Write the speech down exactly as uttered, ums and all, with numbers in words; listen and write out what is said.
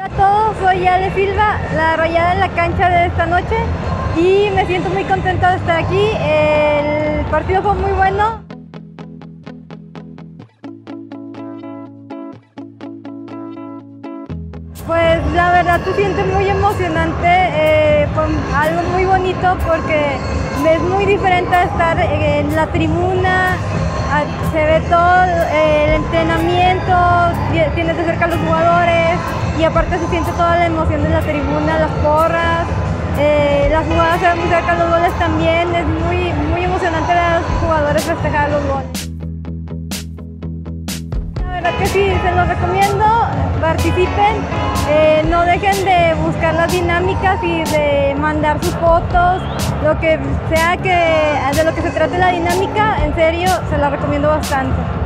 Hola a todos, soy Ale Silva, la rayada en la cancha de esta noche y me siento muy contenta de estar aquí. El partido fue muy bueno. Pues la verdad se siente muy emocionante, eh, fue algo muy bonito porque es muy diferente a estar en la tribuna, se ve todo el entrenamiento, tienes de cerca a los jugadores y aparte se siente toda la emoción de la tribuna, las porras, eh, las jugadas se ven muy cerca, los goles también, es muy, muy emocionante ver a los jugadores festejar los goles. La verdad que sí, se los recomiendo, participen, eh, no dejen de buscar las dinámicas y de mandar sus fotos, lo que sea que, de lo que se trate la dinámica, en serio, se la recomiendo bastante.